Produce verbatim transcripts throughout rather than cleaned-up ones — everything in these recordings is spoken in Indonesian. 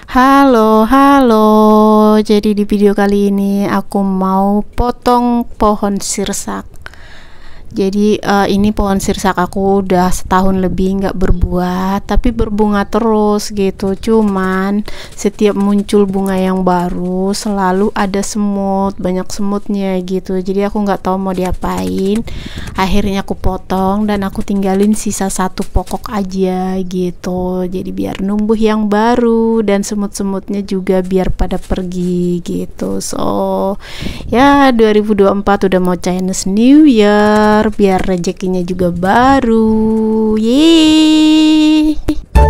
Halo, halo. Jadi di video kali ini aku mau potong pohon sirsak. Jadi uh, ini pohon sirsak aku udah setahun lebih nggak berbuah, tapi berbunga terus gitu. Cuman setiap muncul bunga yang baru selalu ada semut, banyak semutnya gitu. Jadi aku nggak tahu mau diapain. Akhirnya aku potong dan aku tinggalin sisa satu pokok aja gitu. Jadi biar numbuh yang baru dan semut-semutnya juga biar pada pergi gitu. So ya dua ribu dua puluh empat udah mau Chinese New Year, biar rezekinya juga baru. Yeay.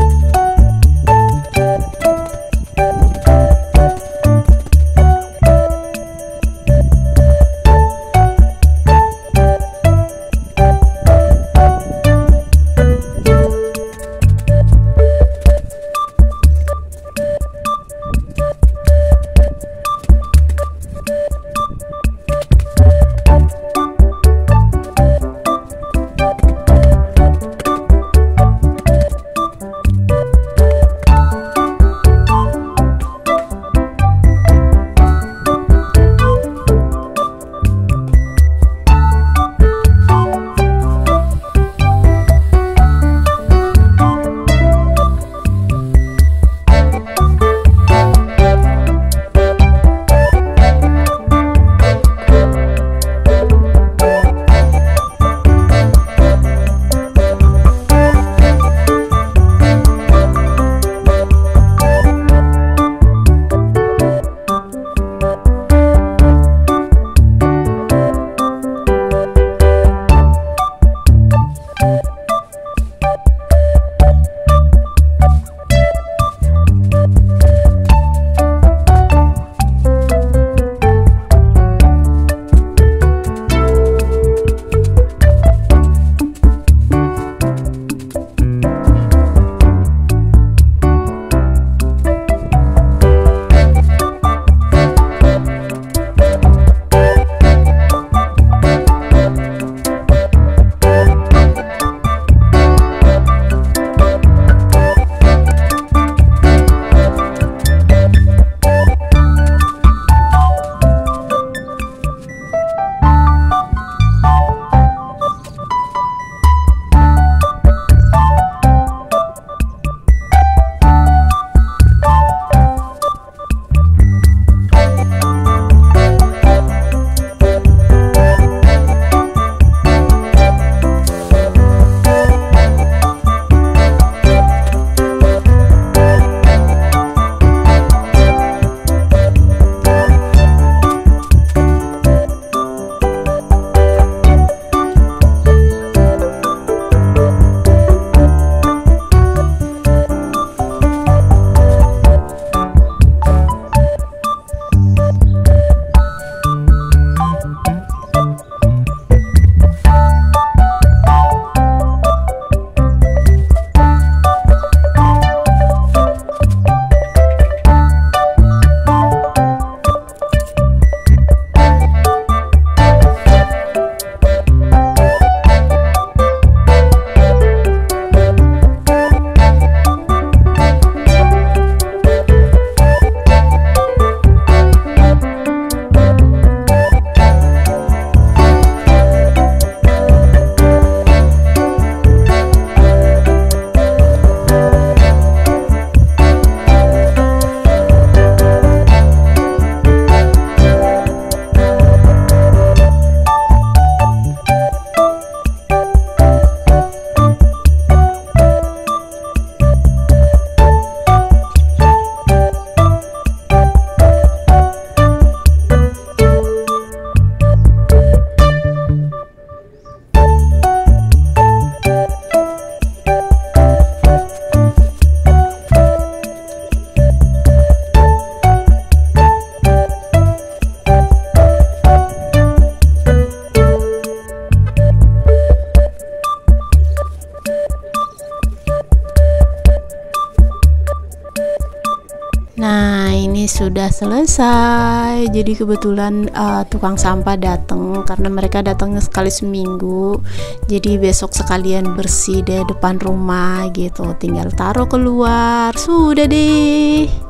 Nah, ini sudah selesai. Jadi kebetulan uh, tukang sampah datang karena mereka datangnya sekali seminggu. Jadi besok sekalian bersih deh depan rumah gitu. Tinggal taruh keluar. Sudah deh.